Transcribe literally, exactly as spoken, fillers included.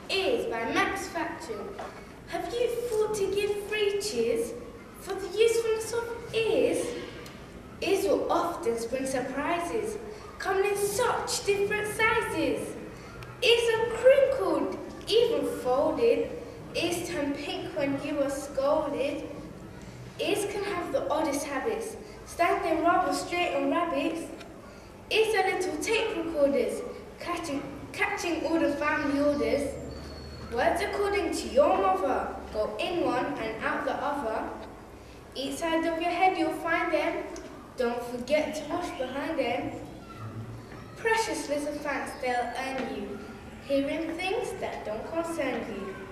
Ears by Max Fatchen. Have you thought to give three cheers for the usefulness of ears? Ears will often spring surprises, coming in such different sizes. Ears are crinkled, even folded. Ears turn pink when you are scolded. Ears can have the oddest habits, standing rather straight on rabbits. Ears are little tape recorders, catching, catching all the family orders. Words according to your mother go in one and out the other. Each side of your head you'll find them. Don't forget to wash behind them. Precious little thanks they'll earn you, hearing things that don't concern you.